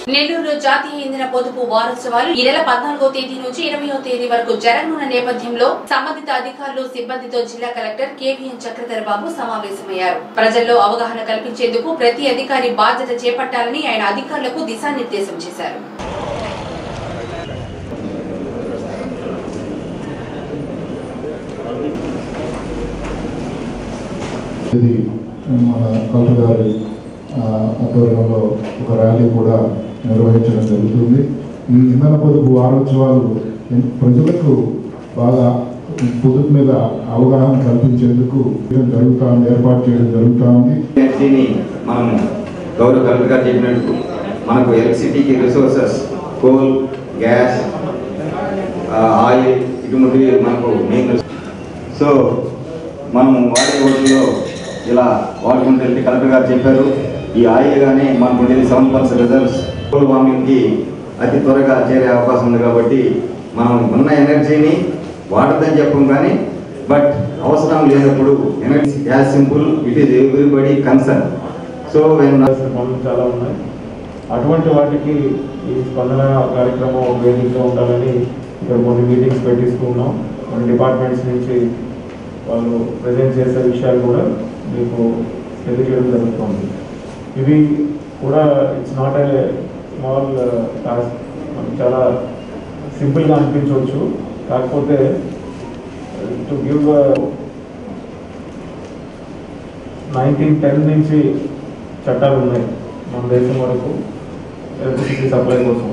నెల్లూరు జాతీయ ఇంధన పొదుపు వారోత్సవాలు ఈ నెల 14వ తేదీ నుంచి 20వ తేదీ వరకు జరగనున్న నేపథ్యంలో సంబంధిత అధికారులు సిబ్బందితో జిల్లా కలెక్టర్ కేవీఎన్ చక్రధర్ బాబు సమావేశమయ్యారు. ప్రజల్లో అవగాహన కల్పించేందుకు ప్రతి అధికారి బాధ్యత చేపట్టాలని ఆయన అధికారులకు దిశానిర్దేశం చేశారు. మన కలెక్టర్ గారి ఆధ్వర్యంలో ఒక ర్యాలీ కూడా నిర్వహించడం జరుగుతుంది. ఈ ఇంధన పొదుపు వారోత్సవాలు ప్రజలకు బాగా పొదుపు మీద అవగాహన కల్పించేందుకు ఏర్పాటు చేయడం జరుగుతుంది. మనం గౌరవ కలెక్టర్ గారు చెప్పినట్టు మనకు ఎలక్ట్రిసిటీకి రిసోర్సెస్ కోల్, గ్యాస్, ఆయిల్ ఇటువంటివి మనకు మెయిన్. సో మనం వాడే రోజుల్లో ఇలా వాడుకుంటే కలెక్టర్ గారు చెప్పారు. ఈ ఆయిల్ కానీ మనకు ఉండేది 7% రిజర్వ్స్ గ్లోబల్ వార్మింగ్కి అతి త్వరగా చేరే అవకాశం ఉంది. కాబట్టి మనం ఉన్న ఎనర్జీని వాడద్దని చెప్పం, కానీ బట్ అవసరం లేనప్పుడు energy as simple it is everybody concern. So పనులు చాలా ఉన్నాయి. అటువంటి వాటికి ఈ స్పందన కార్యక్రమం వేదికగా ఉండాలని ఇక్కడ కొన్ని మీటింగ్స్ పెట్టిస్తున్నాం. మన డిపార్ట్మెంట్స్ నుంచి వాళ్ళు ప్రజెంట్ చేసే విషయాలు కూడా మీకు తెలియజేయడం జరుగుతుంది. ఇవి కూడా it's not a small task, మనకు చాలా సింపుల్గా అనిపించవచ్చు. కాకపోతే టు గివ్ 1910 నుంచి చట్టాలు ఉన్నాయి మన దేశం వరకు ఎలక్ట్రిసిటీ సప్లై కోసం.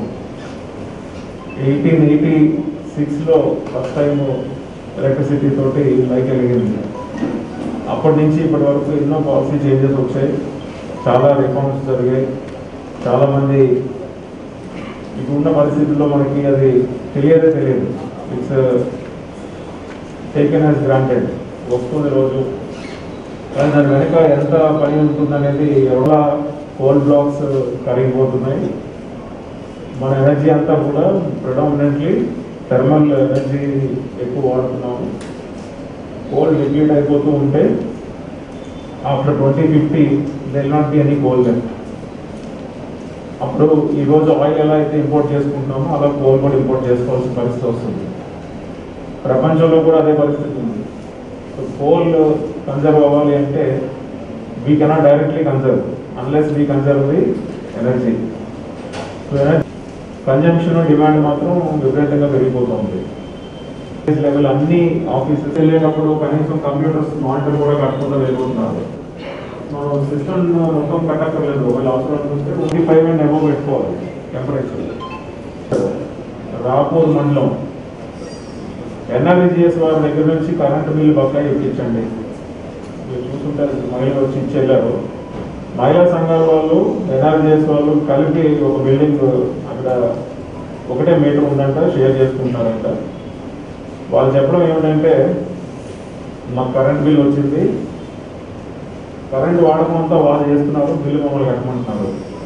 1886లో ఫస్ట్ టైం ఎలక్ట్రిసిటీ తోటి లైట్ వెలిగింది. అప్పటి నుంచి ఇప్పటి వరకు ఎన్నో పాలసీ చేంజెస్ వచ్చాయి, చాలా రిఫార్మ్స్ జరిగాయి. చాలామంది ఇప్పుడున్న పరిస్థితుల్లో మనకి అది తెలియదు. ఇట్స్ టేకెన్ యాజ్ గ్రాంటెడ్, వస్తుంది రోజు. కానీ దాని వెనుక ఎంత పని ఉంటుందనేది ఎవరా కోల్ బ్లాక్స్ కరిగిపోతున్నాయి. మన ఎనర్జీ అంతా కూడా ప్రిడామినెంట్లీ థర్మల్ ఎనర్జీ ఎక్కువ వాడుతున్నాము. కోల్ డిప్లీట్ అయిపోతూ ఉంటే after 2050 there will not be any coal left. అప్పుడు ఈరోజు ఆయిల్ ఎలా అయితే ఇంపోర్ట్ చేసుకుంటున్నామో అలా కోల్ కూడా ఇంపోర్ట్ చేసుకోవాల్సిన పరిస్థితి వస్తుంది. ప్రపంచంలో కూడా అదే పరిస్థితి ఉంది. సో కోల్ కన్జర్వ్ అవ్వాలి అంటే we cannot directly conserve unless we conserve the energy. So energy consumption demand మాత్రం విపరీతంగా పెరిగిపోతుంది. లెవెల్ అన్ని ఆఫీసెస్ వెళ్ళేటప్పుడు కనీసం కంప్యూటర్స్ మానిటర్ కూడా కట్టుకుంటూ వెళ్ళిపోతున్నారు. మనం సిస్టమ్ మొత్తం కట్టక్కర్లేదు. ఒకవేళ అవసరం అనుకుంటే 25 అండ్ అబోవ్ పెట్టుకోవాలి టెంపరేచర్. రాపూర్ మండలం ఎన్ఆర్ఈజిఎస్ వారి దగ్గర నుంచి కరెంటు బిల్లు బకాయి ఇప్పించండి. మీరు చూసుకుంటారు, మహిళలు వచ్చి ఇచ్చేళ్ళారు. మహిళా సంఘాల వాళ్ళు ఎన్ఆర్ఈజిఎస్ వాళ్ళు కలిపి ఒక బిల్డింగ్ అక్కడ ఒకటే మీటర్ ఉందంట, షేర్ చేసుకుంటారంట. వాళ్ళు చెప్పడం ఏమిటంటే మాకు కరెంట్ బిల్ వచ్చింది, కరెంట్ వాడకం అంతా వాళ్ళు చేస్తున్నారు, బిల్లు మమ్మల్ని కట్టమంటున్నారు.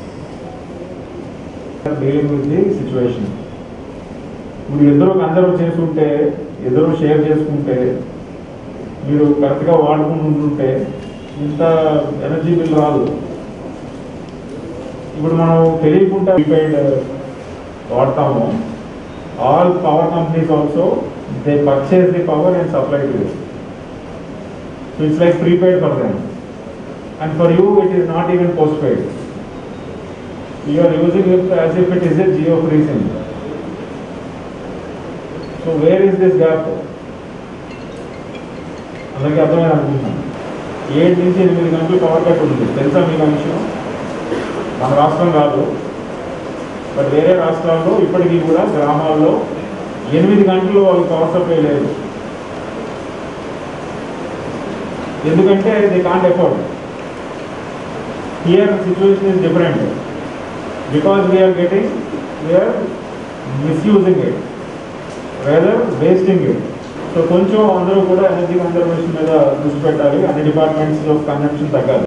Dealing with the situation. ఇప్పుడు ఇద్దరు కన్జర్వ్ చేసుకుంటే, ఇద్దరు షేర్ చేసుకుంటే, మీరు కరెక్ట్గా వాడుకుంటుంటే ఇంత ఎనర్జీ బిల్ రాదు. ఇప్పుడు మనం తెలియకుండా ప్రీపెయిడ్ వాడతాము. All power companies also they purchase the power and supply to you. So it's like prepaid for them, and for you it is not even postpaid. You are using it as if it is a Jio free SIM. So where is this gap? అందరికీ అర్థమైంది అనుకుంటున్నాను. 7 నుంచి 8 గంటలు power cut ఉంది. తెలుసా మీకు విషయం? మన రాష్ట్రం కాదు, బట్ వేరే రాష్ట్రాల్లో ఇప్పటికీ కూడా గ్రామాల్లో 8 గంటలు వాళ్ళకి పవర్ సప్లై లేదు. ఎందుకంటే they can't afford. Here situation is different because we are misusing it rather wasting it. So కొంచెం అందరూ కూడా ఎనర్జీ కన్జర్వేషన్ మీద దృష్టి పెట్టాలి. అన్ని డిపార్ట్మెంట్స్లో కన్జంప్షన్ తగ్గాలి.